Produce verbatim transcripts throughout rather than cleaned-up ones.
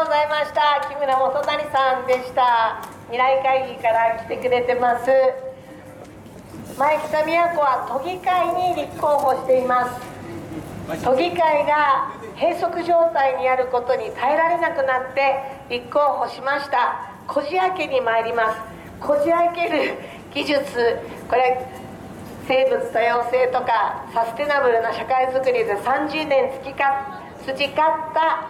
ございました。木村元谷さんでした。未来会議から来てくれてます。前北宮子は都議会に立候補しています。都議会が閉塞状態にあることに耐えられなくなって立候補しました。こじ開けに参ります。こじ開ける技術、これ生物多様性とかサステナブルな社会づくりでさんじゅうねん培った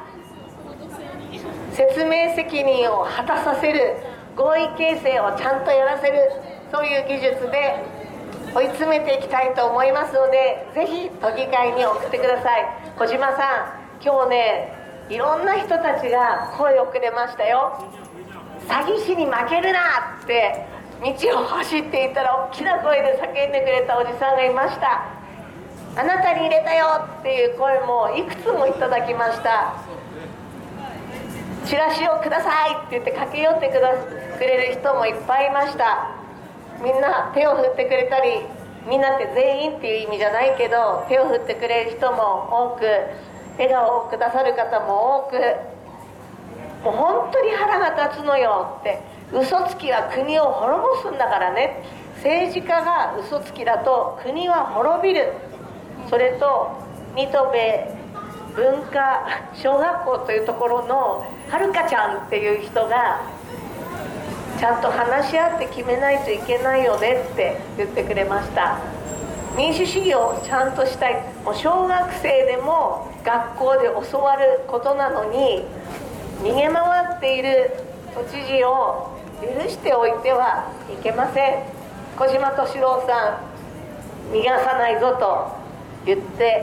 説明責任を果たさせる、合意形成をちゃんとやらせる、そういう技術で追い詰めていきたいと思いますので、ぜひ都議会に送ってください。小島さん、今日ね、いろんな人たちが声をくれましたよ。詐欺師に負けるなって道を走っていたら大きな声で叫んでくれたおじさんがいました。あなたに入れたよっていう声もいくつもいただきました。チラシをくださいって言って駆け寄ってくだくれる人もいっぱいいました。みんな手を振ってくれたり、みんなって全員っていう意味じゃないけど、手を振ってくれる人も多く、笑顔をくださる方も多く、もう本当に腹が立つのよって、嘘つきは国を滅ぼすんだからね、政治家が嘘つきだと国は滅びる。それと新渡戸文化小学校というところのはるかちゃんっていう人が、ちゃんと話し合って決めないといけないよねって言ってくれました。民主主義をちゃんとしたい。もう小学生でも学校で教わることなのに、逃げ回っている都知事を許しておいてはいけません。小島敏郎さん、逃がさないぞと言って、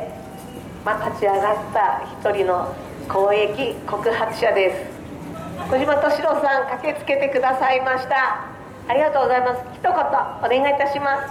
まあ、立ち上がった一人の公益告発者です。小島敏郎さん、駆けつけてくださいました。ありがとうございます。一言お願いいたします。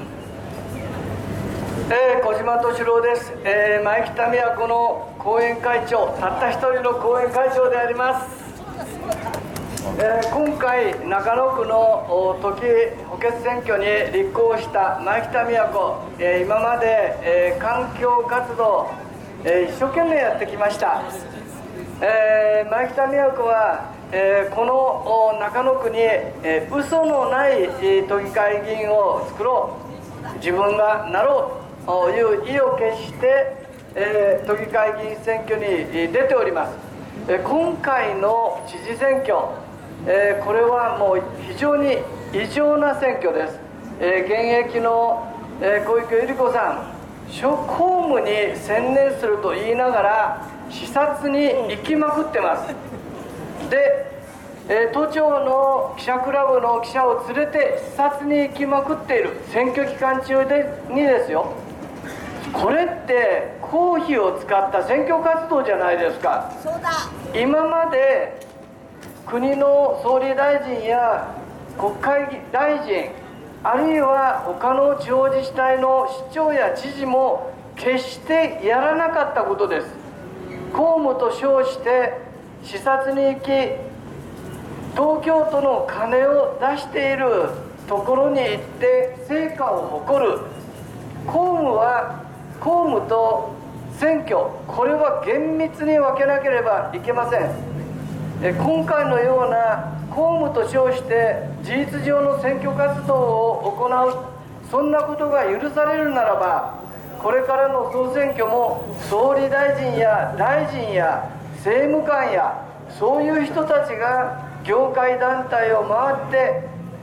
えー、小島敏郎です。えー、前北宮子の後援会長、たった一人の後援会長であります。えー、今回中野区の都議補欠選挙に立候補した前北宮子、えー、今まで、えー、環境活動、えー、一生懸命やってきました。えー、前北宮子は、えー、この中野区に、えー、嘘のない、えー、都議会議員を作ろう、自分がなろうという意を決して、えー、都議会議員選挙に出ております。えー、今回の知事選挙、えー、これはもう非常に異常な選挙です。えー、現役の、えー、小池百合子さん、諸公務に専念すると言いながら視察に行きまくってます。で、えー、都庁の記者クラブの記者を連れて視察に行きまくっている、選挙期間中でにですよ。これって公費を使った選挙活動じゃないですか。 そうだ。 今まで国の総理大臣や国会大臣、あるいは他の地方自治体の市長や知事も決してやらなかったことです。公務と称して視察に行き、東京都の金を出しているところに行って成果を誇る。公務は公務と選挙、これは厳密に分けなければいけません。え今回のような公務と称して事実上の選挙活動を行う、そんなことが許されるならば、これからの総選挙も総理大臣や大臣や政務官やそういう人たちが業界団体を回って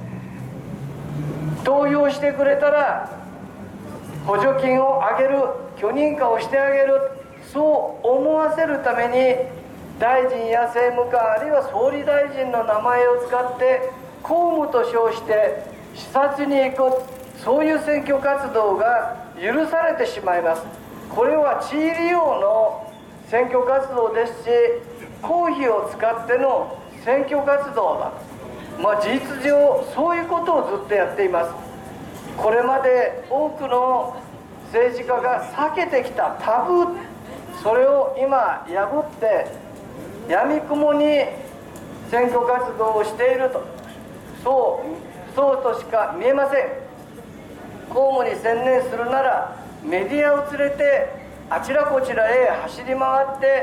投票してくれたら補助金をあげる、許認可をしてあげる、そう思わせるために大臣や政務官、あるいは総理大臣の名前を使って公務と称して視察に行く、そういう選挙活動が許されてしまいます。これは地位利用の選挙活動ですし、公費を使っての選挙活動だ、まあ、事実上そういうことをずっとやっています。これまで多くの政治家が避けてきたタブー、それを今破って闇雲に選挙活動をしていると、そうそうとしか見えません。公務に専念するならメディアを連れてあちらこちらへ走り回って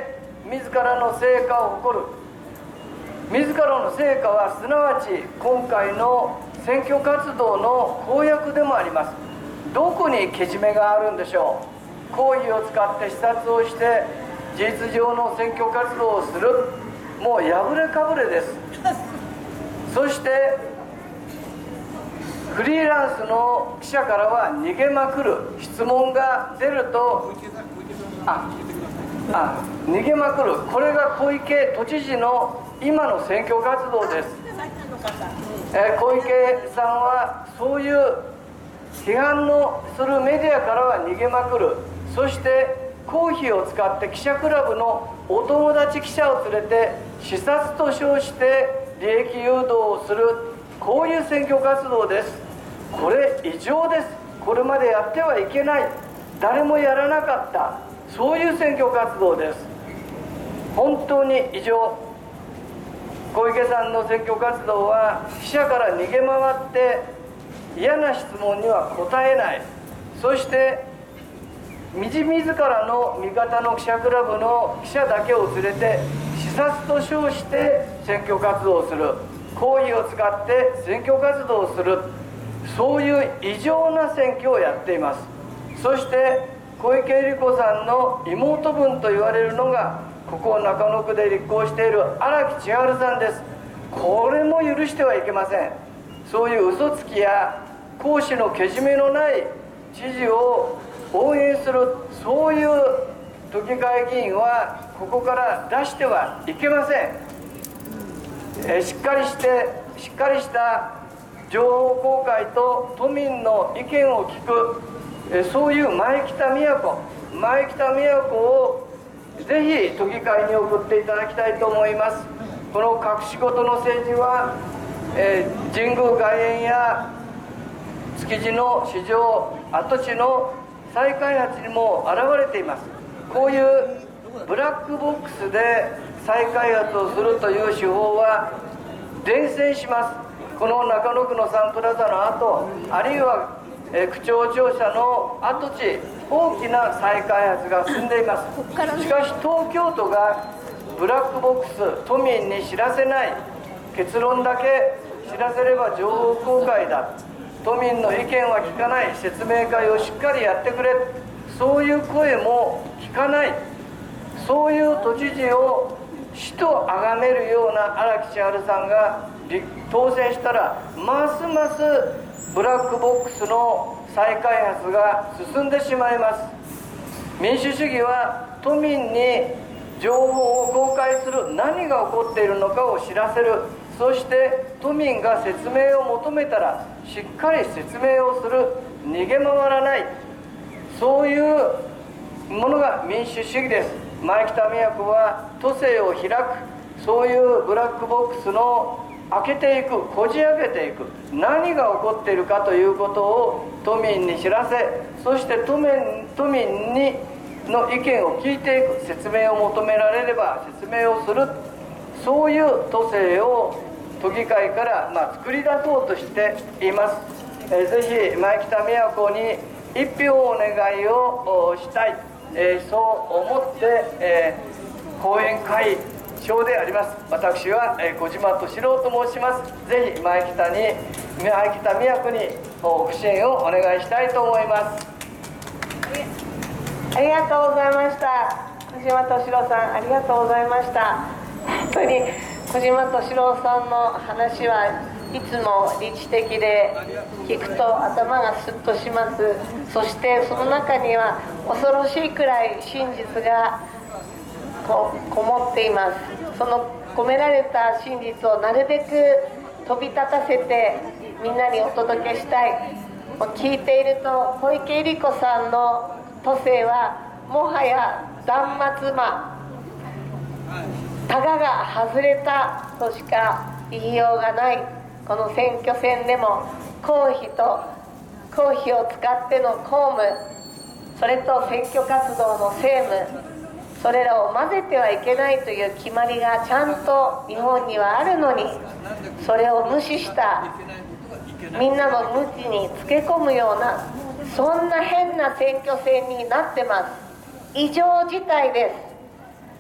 自らの成果を誇る。自らの成果はすなわち今回の選挙活動の公約でもあります。どこにけじめがあるんでしょう。公費を使って視察をして事実上の選挙活動をする、もう破れかぶれです。そしてフリーランスの記者からは逃げまくる。質問が出るとああ逃げまくる。これが小池都知事の今の選挙活動です。えー、小池さんはそういう批判のするメディアからは逃げまくる。そして公費を使って記者クラブのお友達記者を連れて視察と称して利益誘導をする、こういう選挙活動です。これ異常です。これまでやってはいけない、誰もやらなかった、そういう選挙活動です。本当に異常。小池さんの選挙活動は記者から逃げ回って嫌な質問には答えない。そして自らの味方の記者クラブの記者だけを連れて視察と称して選挙活動をする、公費を使って選挙活動をする、そういう異常な選挙をやっています。そして小池百合子さんの妹分と言われるのがここ中野区で立候補している荒木千春さんです。これも許してはいけません。そういう嘘つきや行使のけじめのない知事を応援する、そういう都議会議員はここから出してはいけません。えしっかりしてしっかりした情報公開と都民の意見を聞く、えそういう前北都前北都をぜひ都議会に送っていただきたいと思います。この隠し事の政治は、えー、神宮外苑や築地の市場跡地の再開発にも現れています。こういうブラックボックスで再開発をするという手法は伝染します。この中野区のサンプラザの跡、あるいは、えー、区庁庁舎の跡地、大きな再開発が進んでいます。しかし東京都がブラックボックス、都民に知らせない、結論だけ知らせれば情報公開だ、都民の意見は聞かない、説明会をしっかりやってくれ、そういう声も聞かない、そういう都知事を死と崇めるような荒木千春さんが当選したら、ますますブラックボックスの再開発が進んでしまいます。民主主義は都民に情報を公開する、何が起こっているのかを知らせる、そして都民が説明を求めたらしっかり説明をする、逃げ回らない、そういうものが民主主義です。前北都は都政を開く、そういうブラックボックスの開けていく、こじ開けていく、何が起こっているかということを都民に知らせ、そして都民、都民にの意見を聞いていく、説明を求められれば説明をする、そういう都政を都議会から、まあ、作り出そうとしています。えー、ぜひ前北都に一票お願いをしたい、えー、そう思って、えー、講演会長であります。私は、えー、小島敏郎と申します。ぜひ前北に前北都にご支援をお願いしたいと思います。 ありがとうございました。小島敏郎さん、ありがとうございました。本当に小島敏郎さんの話はいつも理知的で、聞くと頭がスッとします。そしてその中には恐ろしいくらい真実がここもっています。その込められた真実をなるべく飛び立たせてみんなにお届けしたい。聞いていると小池百合子さんの都政はもはや断末魔、タガが外れたとしか言いようがない。この選挙戦でも公費と公費を使っての公務、それと選挙活動の政務、それらを混ぜてはいけないという決まりがちゃんと日本にはあるのに、それを無視したみんなの無知につけ込むような、そんな変な選挙戦になってます。異常事態です。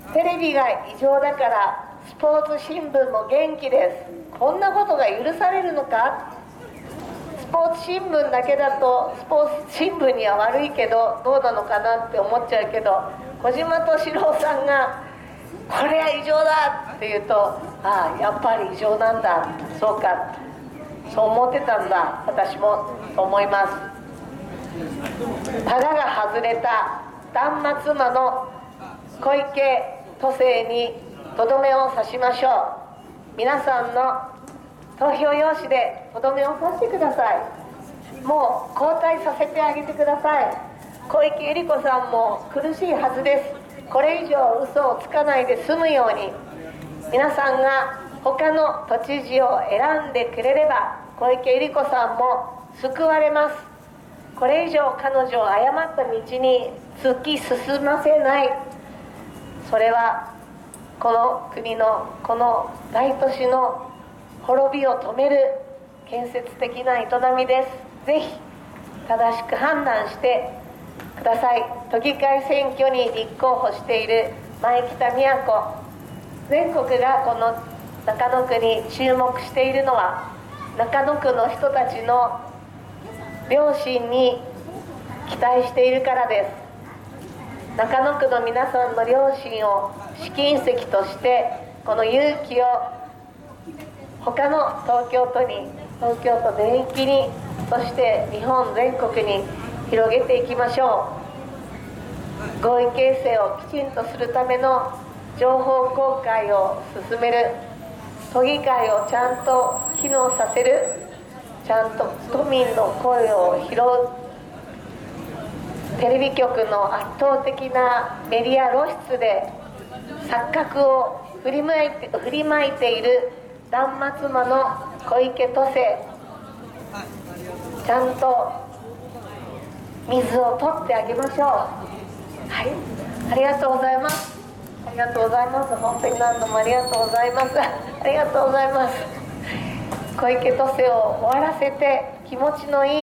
テレビが異常だからスポーツ新聞も元気です。こんなことが許されるのか。スポーツ新聞だけだとスポーツ新聞には悪いけどどうなのかなって思っちゃうけど、小島敏郎さんがこれは異常だって言うと、ああやっぱり異常なんだ、そうか、そう思ってたんだ私もと思います。タガが外れた断末魔の小池都政にとどめを刺しましょう。皆さんの投票用紙でとどめを刺してください。もう交代させてあげてください。小池百合子さんも苦しいはずです。これ以上嘘をつかないで済むように、皆さんが他の都知事を選んでくれれば小池百合子さんも救われます。これ以上彼女を誤った道に突き進ませない、それはこの国のこの大都市の滅びを止める建設的な営みです。ぜひ正しく判断してください。都議会選挙に立候補している前北美也子、全国がこの中野区に注目しているのは中野区の人たちの良心に期待しているからです。中野区の皆さんの良心を試金石としてこの勇気を他の東京都に東京都全域に、そして日本全国に広げていきましょう。合意形成をきちんとするための情報公開を進める、都議会をちゃんと機能させる、ちゃんと都民の声を拾う、テレビ局の圧倒的なメディア露出で錯覚を振りまいて、振りまいている断末魔の小池都政、ちゃんと水を取ってあげましょう。はい、ありがとうございます。ありがとうございます。本当に何度もありがとうございます。ありがとうございます。小池都政を終わらせて気持ちのいい